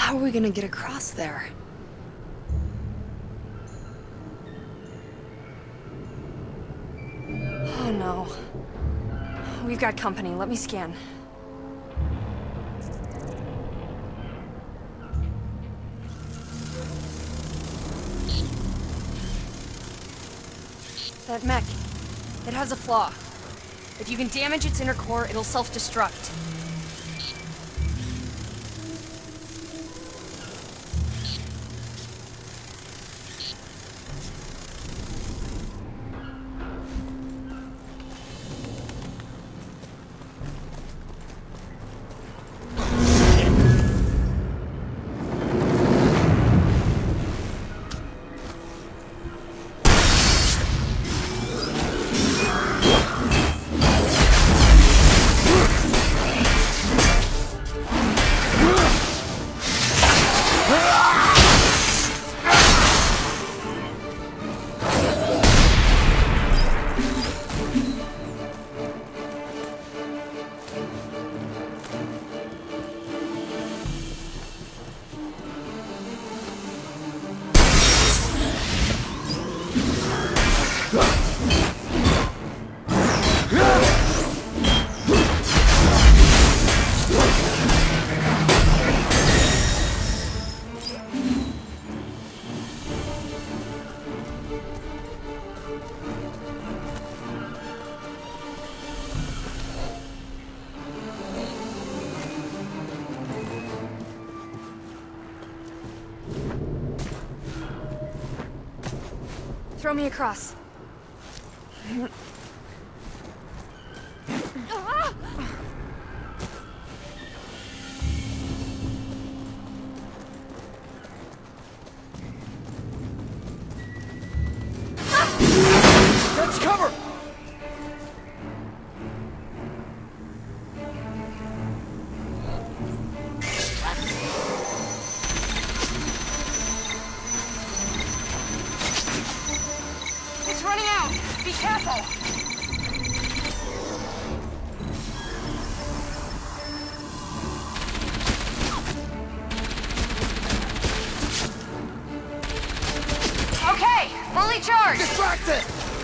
How are we gonna get across there? Oh no. We've got company. Let me scan. That mech, it has a flaw. If you can damage its inner core, it'll self-destruct. Throw me across. Let's cover! It's running out! Be careful! Okay, fully charged! Distracted!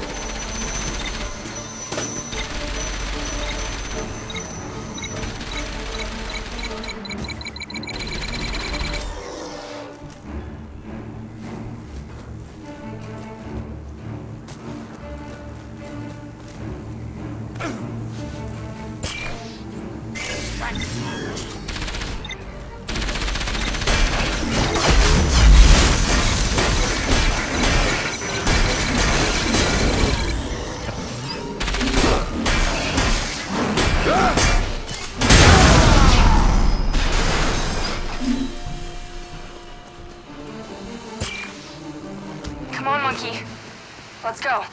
Come on, monkey. Let's go.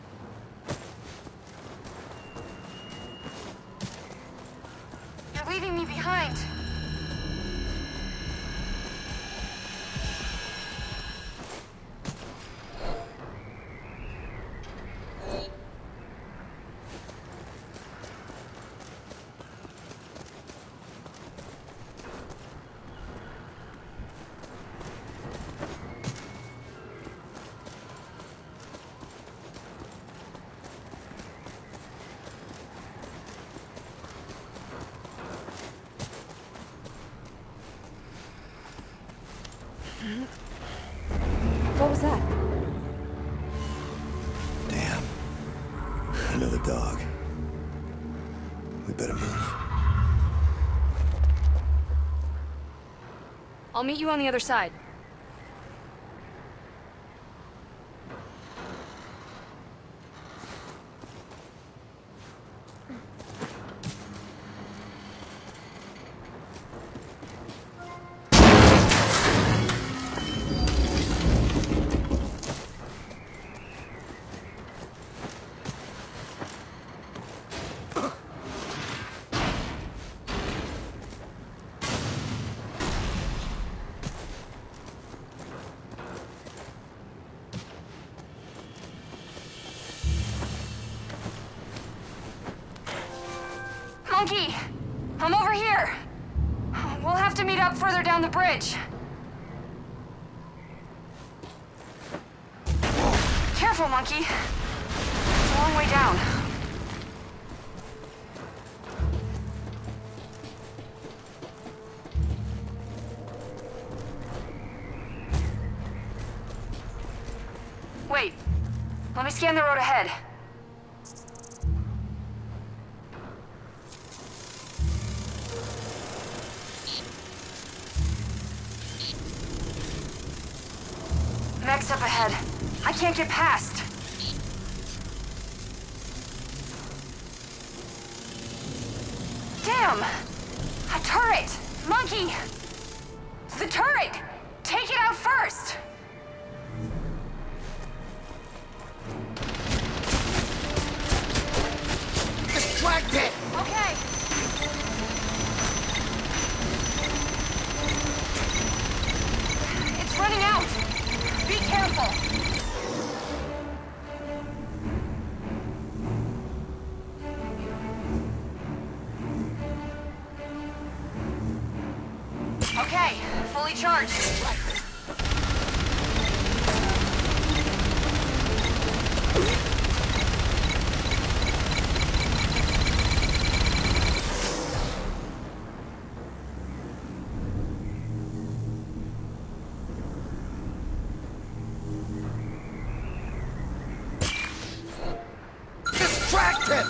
You're leaving me behind. What was that? Damn. Another dog. We better move. I'll meet you on the other side. Monkey! I'm over here! We'll have to meet up further down the bridge. Careful, monkey. It's a long way down. Wait. Let me scan the road ahead. Next up ahead. I can't get past. Damn! A turret! Monkey! The turret! Take it out first! Distract it! Okay. It's running out. Be careful. Okay, fully charged. Distract him!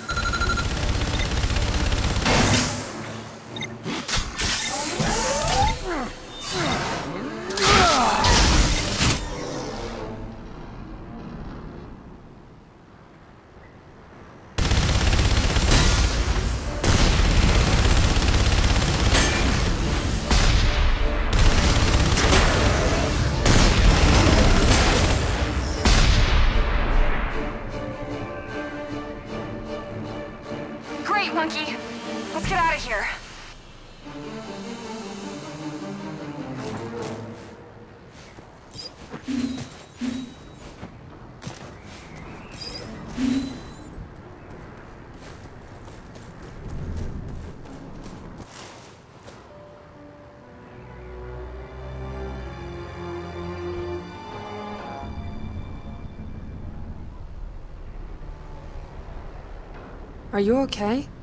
Great, monkey. Let's get out of here. Are you okay?